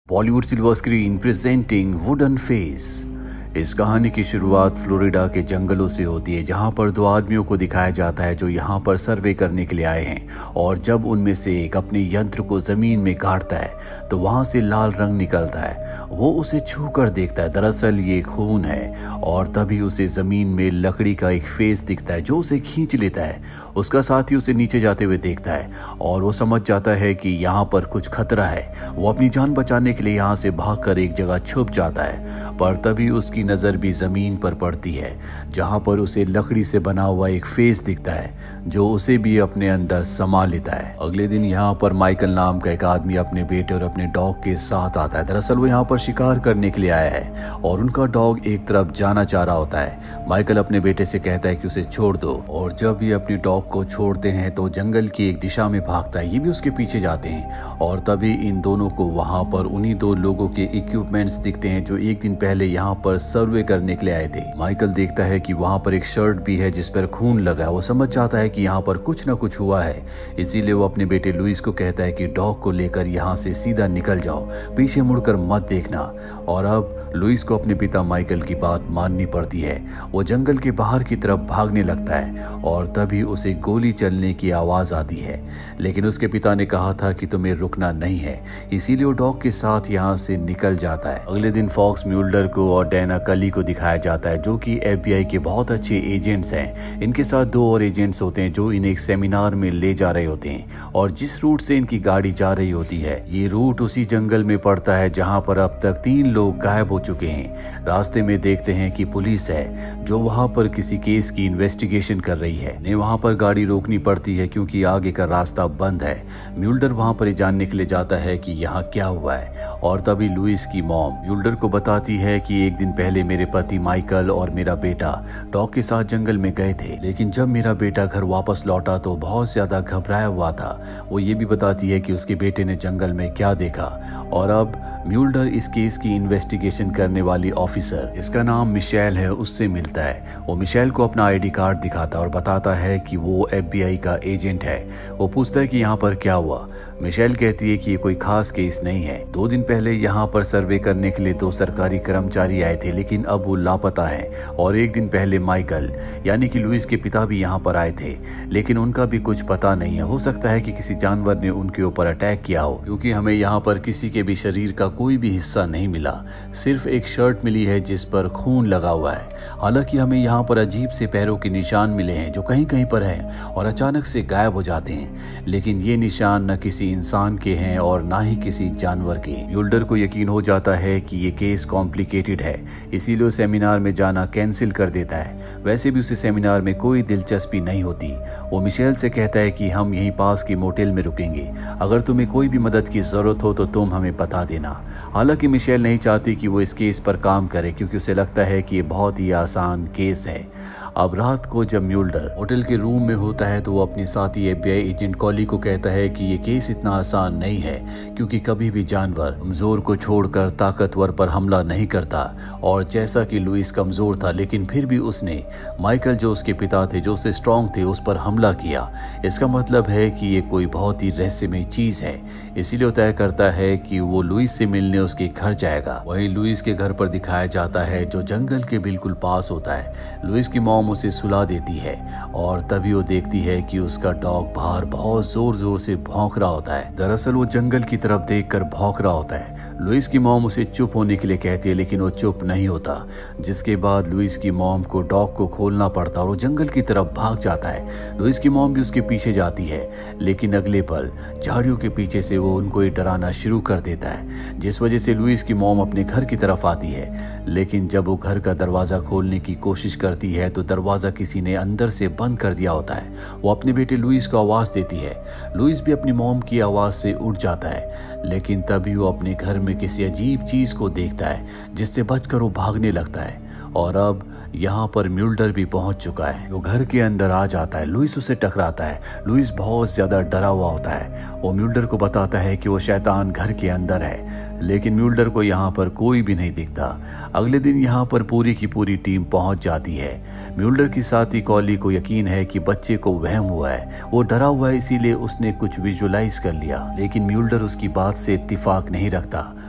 Bollywood silver screen presenting wooden face. इस कहानी की शुरुआत फ्लोरिडा के जंगलों से होती है, जहां पर दो आदमियों को दिखाया जाता है जो यहां पर सर्वे करने के लिए आए हैं। और जब उनमें से एक अपने यंत्र को जमीन में गाड़ता है तो वहां से लाल रंग निकलता है। वो उसे छू कर देखता है, दरअसल ये खून है। और तभी उसे जमीन में लकड़ी का एक फेस दिखता है जो उसे खींच लेता है। उसका साथी उसे नीचे जाते हुए देखता है और वो समझ जाता है कि यहाँ पर कुछ खतरा है। वो अपनी जान बचाने के लिए यहाँ से भागकर एक जगह छुप जाता है, पर तभी उसकी नजर भी जमीन पर पड़ती है जहां पर उसे लकड़ी से बना हुआ एक फेस दिखता है जो उसे भी अपने अंदर समा लेता है। अगले दिन यहाँ पर माइकल नाम का एक आदमी अपने बेटे और अपने डॉग के साथ आता है। दरअसल वो यहाँ पर शिकार करने के लिए आया है और उनका डॉग एक तरफ जाना चाह रहा होता है। माइकल अपने बेटे से कहता है कि उसे छोड़ दो, और जब ये अपने डॉग को छोड़ते हैं तो जंगल की एक दिशा में भागता है। ये भी उसके पीछे जाते हैं और तभी इन दोनों को वहां पर उन्हीं दो लोगों के इक्विपमेंट्स दिखते हैं जो एक दिन पहले यहाँ पर सर्वे करने के लिए आए थे। माइकल देखता है कि वहां पर एक शर्ट भी है जिस पर खून लगा है। वो समझ जाता है कि यहाँ पर कुछ न कुछ हुआ है, इसीलिए वो अपने बेटे लुइस को कहता है कि डॉग को लेकर यहाँ से सीधा निकल जाओ, पीछे मुड़कर मत देखना। और अब लुइस को अपने पिता माइकल की बात माननी पड़ती है। वो जंगल के बाहर की तरफ भागने लगता है और तभी उसे गोली चलने की आवाज आती है, लेकिन उसके पिता ने कहा था कि तुम्हें रुकना नहीं है, इसीलिए वो डॉग के साथ यहाँ से निकल जाता है। अगले दिन फॉक्स म्यूल्डर को और डैना कली को दिखाया जाता है जो कि FBI के बहुत अच्छे एजेंट्स हैं। इनके साथ दो और एजेंट्स होते हैं जो इन्हें एक सेमिनार में ले जा रहे होते हैं, और जिस रूट से इनकी गाड़ी जा रही होती है ये रूट उसी जंगल में पड़ता है जहाँ पर अब तक 3 लोग गायब हो चुके हैं। रास्ते में देखते हैं कि पुलिस है जो वहां पर किसी केस की इन्वेस्टिगेशन कर रही है। इन्हें वहां पर गाड़ी रोकनी पड़ती है क्योंकि आगे का रास्ता बंद है। म्यूल्डर वहां पर जानने के लिए जाता है कि यहाँ क्या हुआ है, और तभी लुइस की मॉम म्यूल्डर को बताती है कि एक दिन पहले मेरे पति माइकल और मेरा बेटा डॉग के साथ जंगल में गए थे, लेकिन जब मेरा बेटा घर वापस लौटा तो बहुत ज्यादा घबराया हुआ था। वो ये भी बताती है कि उसके बेटे ने जंगल में क्या देखा। और अब म्यूल्डर इस केस की इन्वेस्टिगेशन करने वाली ऑफिसर, इसका नाम मिशेल है, उससे मिलता है। वो मिशेल को अपना ID कार्ड दिखाता है और बताता है कि वो FBI का एजेंट है। वो पूछता है कि यहाँ पर क्या हुआ। मिशेल कहती है कि ये कोई खास केस नहीं है। 2 दिन पहले यहाँ पर सर्वे करने के लिए 2 सरकारी कर्मचारी आए थे, लेकिन अब वो लापता है। और एक दिन पहले माइकल यानी कि लुइस के पिता भी यहाँ पर आए थे, लेकिन उनका भी कुछ पता नहीं है। हो सकता है कि किसी जानवर ने उनके ऊपर अटैक किया हो, क्योंकि हमें यहाँ पर किसी के भी शरीर का कोई भी हिस्सा नहीं मिला, सिर्फ एक शर्ट मिली है जिस पर खून लगा हुआ है। हालांकि हमें यहाँ पर अजीब से पैरों के निशान मिले हैं जो कहीं कहीं पर हैं और अचानक से गायब हो जाते हैं, लेकिन ये निशान न किसी इंसान के हैं और ना ही किसी जानवर के। म्यूल्डर को यकीन हो जाता है कि ये केस कॉम्प्लिकेटेड है, इसीलिए वो सेमिनार में जाना कैंसिल कर देता है। वैसे भी उसे सेमिनार में कोई दिलचस्पी नहीं होती। वो मिशेल से कहता है कि हम यहीं पास की मोटेल में रुकेंगे, अगर तुम्हें कोई भी मदद की जरूरत हो तो तुम हमें बता देना। हालांकि मिशेल नहीं चाहती कि वो इस केस पर काम करे क्योंकि उसे लगता है कि ये बहुत ही आसान केस है। अब रात को जब म्यूल्डर होटल के रूम में होता है तो वो अपने साथी FBI एजेंट कॉली को कहता है कि ये केस इतना आसान नहीं है, क्योंकि कभी भी जानवर कमजोर को छोड़कर ताकतवर पर हमला नहीं करता। और जैसा कि लुइस कमजोर था, लेकिन फिर भी उसने माइकल जो उसके पिता थे, जो उससे स्ट्रांग थे, उस पर हमला किया। इसका मतलब है कि ये कोई बहुत ही रहस्यमय चीज है। इसीलिए तय करता है कि वो लुइस से मिलने उसके घर जाएगा। वहीं लुइस के घर पर दिखाया जाता है जो जंगल के बिल्कुल पास होता है। लुइस की मॉम उसे सुला देती है और तभी वो देखती है कि उसका डॉग बाहर बहुत जोर जोर से भौंक रहा होता है। दरअसल वो जंगल की तरफ देखकर भौंक रहा होता है। लुइस की मॉम उसे चुप होने के लिए कहती है, लेकिन वो चुप नहीं होता, जिसके बाद लुइस की मॉम को डॉग को खोलना पड़ता और वो जंगल की तरफ भाग जाता है। लुइस की मॉम भी उसके पीछे जाती है, लेकिन अगले पल झाड़ियों के पीछे से वो उनको ही डराना शुरू कर देता है, जिस वजह से लुइस की मॉम अपने घर की तरफ आती है। लेकिन जब वो घर का दरवाजा खोलने की कोशिश करती है तो दरवाजा किसी ने अंदर से बंद कर दिया होता है। वो अपने बेटे लुइस को आवाज देती है। लुइस भी अपनी मॉम की आवाज से उठ जाता है, लेकिन तभी वो अपने घर में किसी अजीब चीज को देखता है जिससे बचकर वो भागने लगता है। और अब यहाँ पर म्यूल्डर भी पहुंच चुका है। वो घर के अंदर आ जाता है। लुइस उसे टकराता है। लुइस बहुत ज्यादा डरा हुआ होता है। वो म्यूल्डर को बताता है कि वो शैतान घर के अंदर है, लेकिन म्यूल्डर को यहाँ पर कोई भी नहीं दिखता। अगले दिन यहाँ पर पूरी की पूरी टीम पहुंच जाती है। म्यूल्डर की साथी कॉली को यकीन है कि बच्चे को वहम हुआ है, वो डरा हुआ है, इसीलिए उसने कुछ विजुअलाइज कर लिया। लेकिन म्यूल्डर उसकी बात से इत्तेफाक नहीं रखता।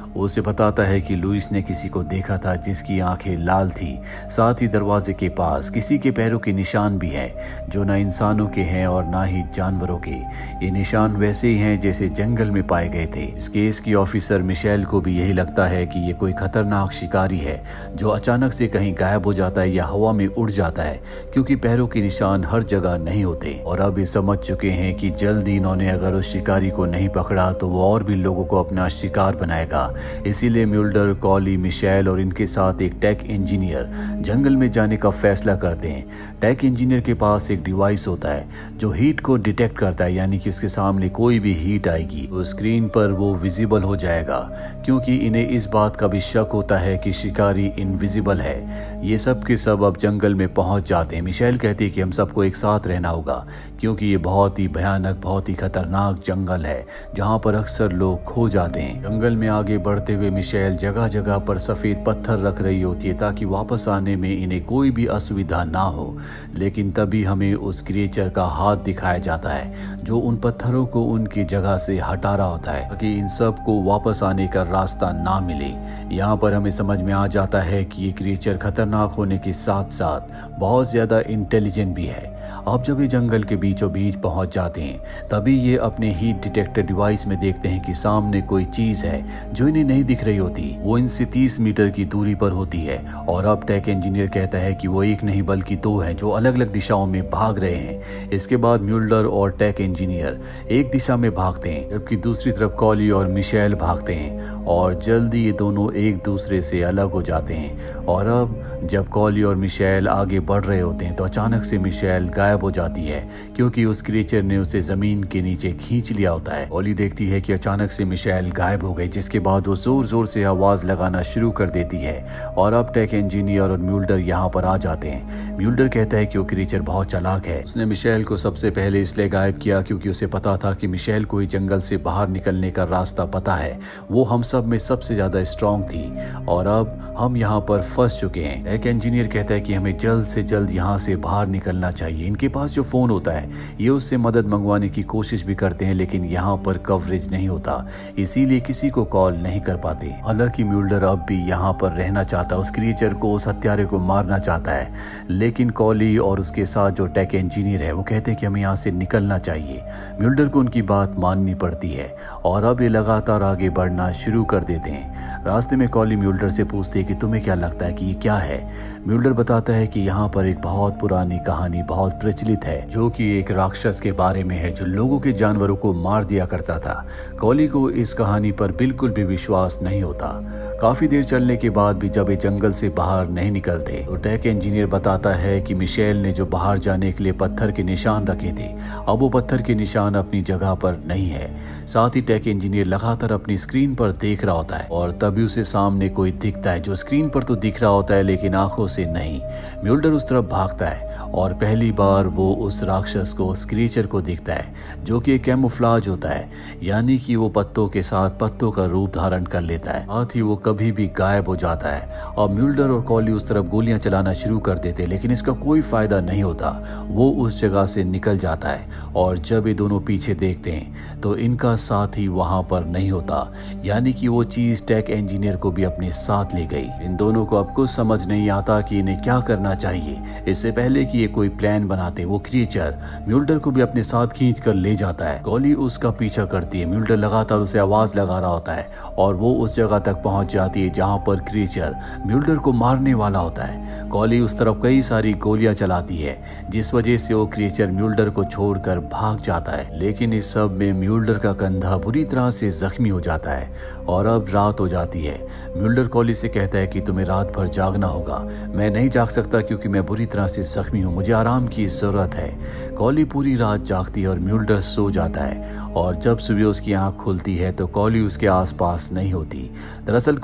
वो उसे बताता है कि लुइस ने किसी को देखा था जिसकी आंखें लाल थी। साथ ही दरवाजे के पास किसी के पैरों के निशान भी हैं जो ना इंसानों के हैं और ना ही जानवरों के। ये निशान वैसे ही हैं जैसे जंगल में पाए गए थे। इस केस की ऑफिसर मिशेल को भी यही लगता है कि ये कोई खतरनाक शिकारी है जो अचानक से कहीं गायब हो जाता है या हवा में उड़ जाता है, क्योंकि पैरों के निशान हर जगह नहीं होते। और अब ये समझ चुके हैं कि जल्दी इन्होंने अगर उस शिकारी को नहीं पकड़ा तो वो और भी लोगों को अपना शिकार बनाएगा। इसीलिए म्यूल्डर, कॉली, मिशेल और इनके साथ एक टेक इंजीनियर जंगल में जाने का फैसला करते हैं। टेक इंजीनियर के पास एक डिवाइस होता है जो हीट को डिटेक्ट करता है, यानी कि उसके सामने कोई भी हीट आएगी तो स्क्रीन पर वो विजिबल हो जाएगा, क्योंकि इन्हें इस बात का भी शक होता है कि शिकारी इनविजिबल है। ये सब के सब अब जंगल में पहुंच जाते हैं। मिशेल कहती है कि हम सबको एक साथ रहना होगा क्योंकि ये बहुत ही भयानक, बहुत ही खतरनाक जंगल है जहाँ पर अक्सर लोग खो जाते हैं। जंगल में आगे बढ़ते हुए मिशेल जगह जगह पर सफेद पत्थर रख रही होती है ताकि वापस आने में इन्हें कोई भी असुविधा ना हो। लेकिन तभी हमें उस क्रिएचर का हाथ दिखाया जाता है जो उन पत्थरों को उनकी जगह से हटा रहा होता है ताकि इन सब को वापस आने का रास्ता ना मिले। यहाँ पर हमें समझ में आ जाता है कि ये क्रिएचर खतरनाक होने के साथ साथ बहुत ज्यादा इंटेलिजेंट भी है। अब जब ये जंगल के बीचों बीच पहुंच जाते हैं तभी ये अपने हीट डिटेक्टर डिवाइस में देखते हैं कि सामने कोई चीज है जो इन्हें नहीं दिख रही होती। वो इनसे 30 मीटर की दूरी पर होती है और अब टेक इंजीनियर कहता है कि वो एक नहीं बल्कि दो हैं जो अलग अलग दिशाओं में भाग रहे हैं। इसके बाद म्यूल्डर और टेक इंजीनियर एक दिशा में भागते हैं जबकि दूसरी तरफ कॉली और मिशेल भागते हैं और जल्दी ये दोनों एक दूसरे से अलग हो जाते हैं। और अब जब कॉली और मिशेल आगे बढ़ रहे होते हैं तो अचानक से मिशेल गायब हो जाती है क्योंकि उस क्रिएचर ने उसे जमीन के नीचे खींच लिया होता है। कॉली देखती है कि अचानक से मिशेल गायब हो गई, जिसके बाद वो जोर जोर से आवाज लगाना शुरू कर देती है। और अब टेक इंजीनियर और म्यूल्डर यहाँ पर आ जाते हैं। म्यूल्डर कहता है कि वो क्रिएचर बहुत चालाक है। उसने मिशेल को सबसे पहले इसलिए गायब किया क्योंकि उसे पता था कि मिशेल को ही जंगल से बाहर निकलने का रास्ता पता है। वो हम सब में सबसे ज्यादा स्ट्रांग थी और अब हम यहाँ पर फंस चुके हैं। टेक इंजीनियर कहता है कि हमें जल्द से जल्द यहाँ से बाहर निकलना चाहिए। इनके पास जो फोन होता है ये उससे मदद मंगवाने की कोशिश भी करते हैं लेकिन यहाँ पर कवरेज नहीं होता, इसीलिए किसी को कॉल नहीं कर पाते। हालांकि म्यूल्डर अब भी यहाँ पर रहना चाहता है, उस क्रिएचर को, उस हत्यारे को मारना चाहता है। लेकिन कॉली और उसके साथ जो टेक इंजीनियर है वो कहते हैं कि हमें यहाँ से निकलना चाहिए। म्यूल्डर को उनकी बात माननी पड़ती है और अब ये लगातार आगे बढ़ना शुरू कर देते हैं। रास्ते में कॉली म्यूल्डर से पूछती है कि तुम्हें क्या लगता है कि ये क्या है। म्यूल्डर बताता है कि यहाँ पर एक बहुत पुरानी कहानी बहुत प्रचलित है जो कि एक राक्षस के बारे में है जो लोगों के जानवरों को मार दिया करता था। कॉली को इस कहानी पर बिल्कुल भी विश्वास नहीं होता। काफी देर चलने के बाद भी जब ये जंगल से बाहर नहीं निकलते तो टेक इंजीनियर बताता है कि मिशेल ने जो बाहर जाने के लिए पत्थर के निशान रखे थे अब वो पत्थर के निशान अपनी जगह पर नहीं है। साथ ही टेक इंजीनियर लगातार अपनी स्क्रीन पर देख रहा होता है और तभी उसे सामने कोई दिखता है जो स्क्रीन पर तो दिख रहा होता है लेकिन आंखों से नहीं। म्यूल्डर उस तरफ भागता है और पहली बार वो उस राक्षस को, उस क्रिएचर को देखता है जो कि एक कैमोफ्लाज होता है, यानी कि वो पत्तों के साथ पत्तों का रूप धारण कर लेता है। साथ ही वो कभी भी गायब हो जाता है और म्यूल्डर और कॉली उस तरफ गोलियां चलाना शुरू कर देते हैं लेकिन इसका कोई फायदा नहीं होता। वो उस जगह से निकल जाता है और जब ये दोनों पीछे देखते हैं तो इनका साथी वहां पर नहीं होता, यानी कि वो चीज टेक इंजीनियर को भी अपने साथ ले गई। इन दोनों को अब कुछ समझ नहीं आता कि इन्हें क्या करना चाहिए। इससे पहले कि ये कोई प्लान बनाते वो क्रिएचर म्यूल्डर को भी अपने साथ खींच कर ले जाता है। कॉली उसका पीछा करती है। म्यूल्डर लगातार उसे आवाज लगा रहा होता है और वो उस जगह तक पहुंच जाती है जहां पर क्रिएचर म्यूल्डर को मारने वाला होता है। कॉली उस तरफ कई सारी गोलियां चलाती है जिस वजह से वो क्रिएचर म्यूल्डर को छोड़कर भाग जाता है। लेकिन इस सब में म्यूल्डर का कंधा बुरी तरह से जख्मी हो जाता है और अब रात हो जाती है। म्यूल्डर कॉली से कहता है कि तुम्हें रात भर जागना होगा। मैं नहीं जाग सकता क्योंकि मैं बुरी तरह से जख्मी हूँ, मुझे आराम की जरूरत है। कॉली पूरी रात जागती है और म्यूल्डर सो जाता है और जब सुबह उसकी आंख खुलती है तो कॉली उसके आसपास नहीं होती। दरअसल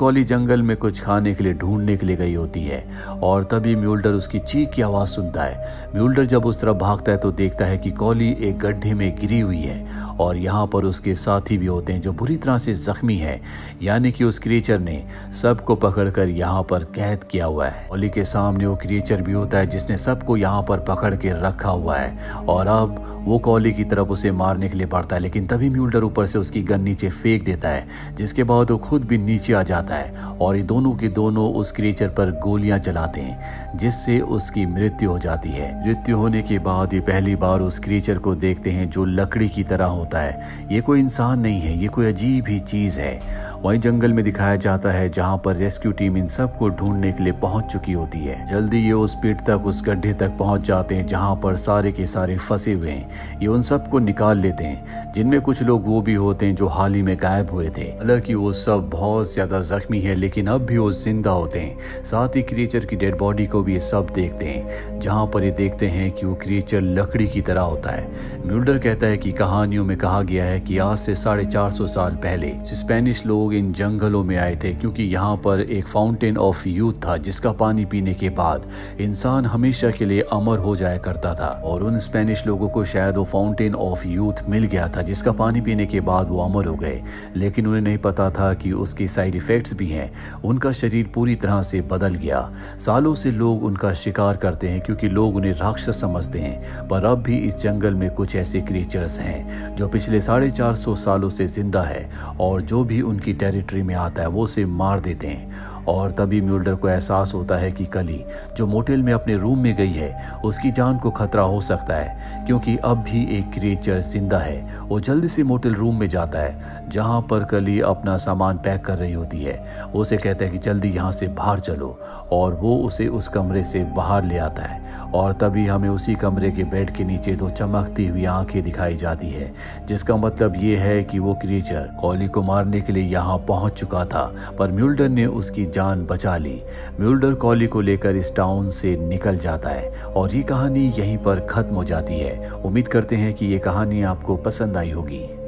कॉली जंगल में कुछ खाने के लिए ढूंढने के लिए गई होती है और तभी म्यूल्डर उसकी चीख की आवाज़ सुनता है। म्यूल्डर जब उस तरफ भागता है तो देखता है कि कॉली एक गड्ढे में गिरी हुई है और यहाँ पर उसके साथी भी होते हैं जो बुरी तरह से जख्मी है, यानी कि उस क्रिएचर ने सबको पकड़कर यहाँ पर कैद किया हुआ है। कॉली के सामने वो क्रिएचर भी होता है जिसने सबको यहाँ पर पकड़ के रखा हुआ है और अब वो कॉली की तरफ उसे मारने के लिए बढ़ता है, लेकिन तभी म्यूल्डर ऊपर से उसकी गन नीचे फेंक देता है, जिसके बाद वो खुद भी नीचे आ जाता है और ये दोनों के दोनों उस क्रिएचर पर गोलियां चलाते हैं, जिससे उसकी मृत्यु हो जाती है। मृत्यु होने के बाद ये पहली बार उस क्रिएचर को देखते हैं जो लकड़ी की तरह होता है। ये कोई इंसान नहीं है, ये कोई अजीब ही चीज है। वहीं जंगल में दिखाया जाता है जहां पर रेस्क्यू टीम इन सबको ढूंढने के लिए पहुंच चुकी होती है। जल्दी ये उस पिट तक, उस गड्ढे तक पहुंच जाते हैं जहां पर सारे के सारे फंसे हुए हैं। ये उन सबको निकाल लेते हैं, जिनमें कुछ लोग वो भी होते हैं जो हाल ही में गायब हुए थे। हालांकि वो सब बहुत ज्यादा जख्मी है लेकिन अब भी वो जिंदा होते हैं। साथ ही क्रिएचर की डेड बॉडी को भी ये सब देखते हैं, जहां पर ये देखते हैं कि वो क्रिएचर लकड़ी की तरह होता है। म्यूल्डर कहता है कि कहानियों में कहा गया है कि आज से 450 साल पहले स्पेनिश लोग इन जंगलों में आए थे, क्योंकि यहाँ पर एक फाउंटेन ऑफ यूथ था जिसका पानी पीने के बाद इंसान हमेशा के लिए अमर हो जाया करता था। और उन स्पेनिश लोगों को शायद वो फाउंटेन ऑफ यूथ मिल गया था जिसका पानी पीने के बाद वो अमर हो गए, लेकिन उन्हें नहीं पता था कि उसके साइड इफेक्ट्स भी हैं। उनका शरीर पूरी तरह से बदल गया। सालों से लोग उनका शिकार करते हैं क्योंकि लोग उन्हें राक्षस समझते हैं, पर अब भी इस जंगल में कुछ ऐसे क्रिएचर्स हैं जो पिछले 450 सालों से जिंदा है और जो भी उनकी टेरिटरी में आता है वो उसे मार देते हैं। और तभी म्यूल्डर को एहसास होता है कि कली जो मोटेल में अपने रूम में गई है उसकी जान को खतरा हो सकता है, क्योंकि अब भी एक क्रिएचर जिंदा है। वो जल्दी से मोटेल रूम में जाता है जहां पर कली अपना सामान पैक कर रही होती है। वो उसे कहता है कि जल्दी यहाँ से बाहर चलो और वो उसे उस कमरे से बाहर ले आता है। और तभी हमें उसी कमरे के बेड के नीचे दो चमकती हुई आंखें दिखाई जाती है, जिसका मतलब ये है कि वो क्रिएचर कॉली को मारने के लिए यहाँ पहुंच चुका था, पर म्यूल्डर ने उसकी जान बचा ली। म्यूल्डर कॉली को लेकर इस टाउन से निकल जाता है और ये कहानी यहीं पर खत्म हो जाती है। उम्मीद करते हैं कि ये कहानी आपको पसंद आई होगी।